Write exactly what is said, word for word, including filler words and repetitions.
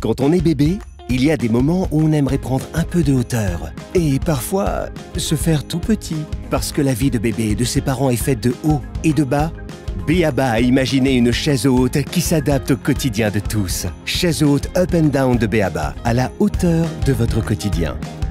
Quand on est bébé, il y a des moments où on aimerait prendre un peu de hauteur et parfois se faire tout petit. Parce que la vie de bébé et de ses parents est faite de haut et de bas, B.A.B A a imaginé une chaise haute qui s'adapte au quotidien de tous. Chaise haute Up and Down de B.A.B A, à la hauteur de votre quotidien.